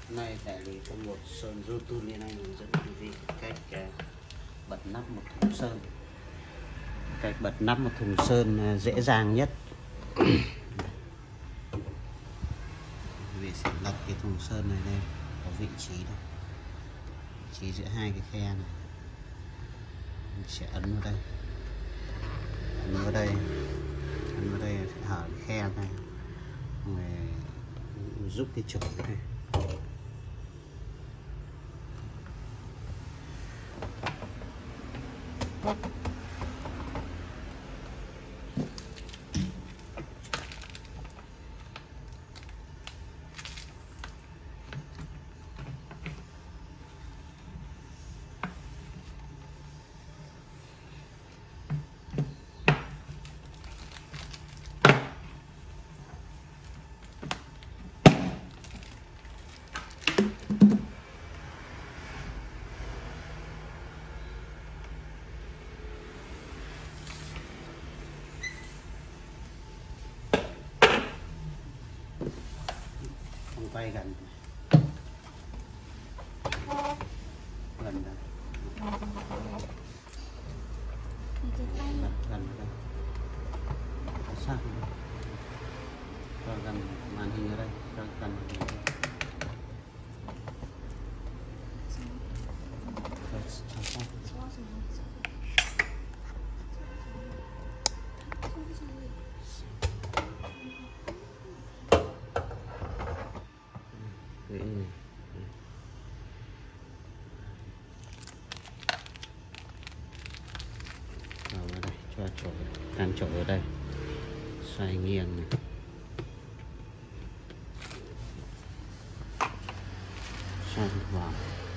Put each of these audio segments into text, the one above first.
Nay đại lý có một sơn YouTube nên anh hướng dẫn quý vị cách bật nắp một thùng sơn. Cách bật nắp một thùng sơn dễ dàng nhất. Quý vị sẽ đặt cái thùng sơn này lên, có vị trí đây, vị trí giữa hai cái khe này. Mình sẽ ấn vào đây, ấn vào đây, ấn vào đây sẽ hở cái khe này, rồi rút cái chổi này. Quay gần gần đây, gần đây, sát cho gần màn hình ở đây, cho gần vào đây, cho chỗ can chỗ ở đây, xoay nghiêng này. Xoay vào.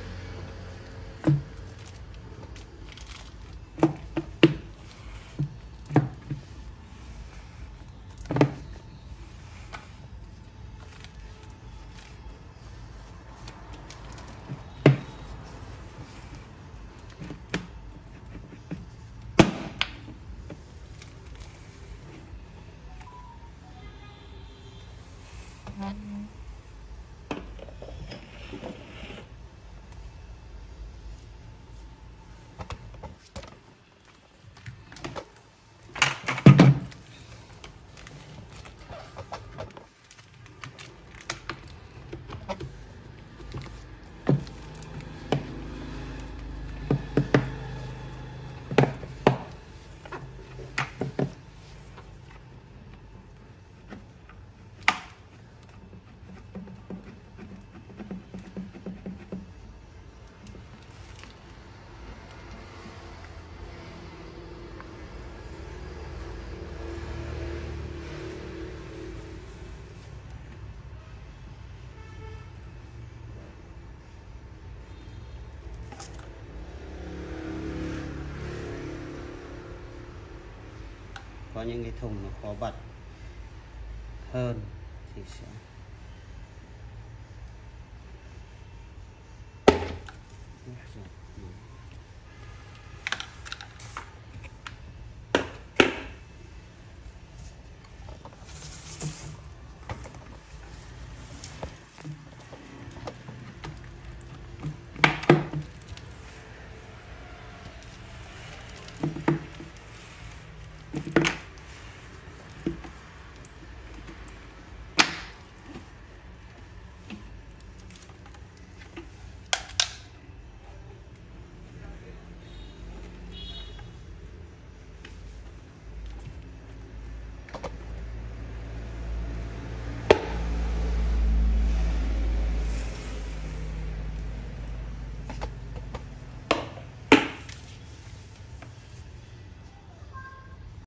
Có những cái thùng nó khó bật hơn thì sẽ